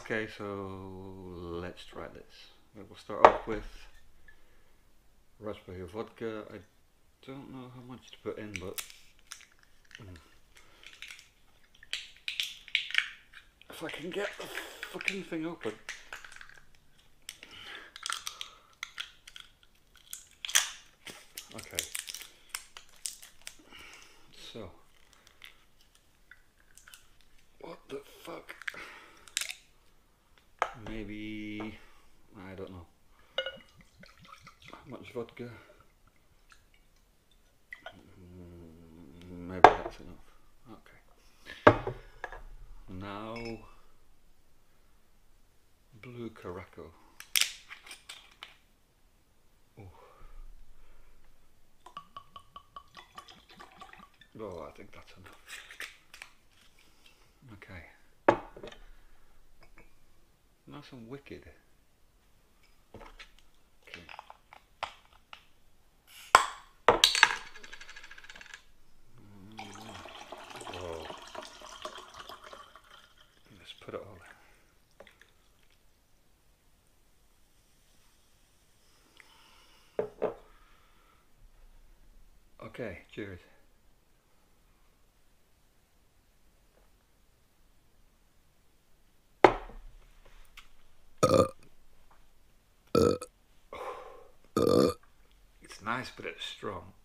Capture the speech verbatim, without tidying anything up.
Okay, so let's try this. We'll start off with raspberry vodka. I don't know how much to put in, but mm, if I can get the fucking thing open. Okay. So, what the fuck? Maybe, I don't know. How much vodka? Mm, maybe that's enough. Okay. Now, blue Caraco. Oh, I think that's enough. Okay. Nice and wicked. Okay. Oh. Let's put it all in. Okay, cheers. It's nice, but it's strong.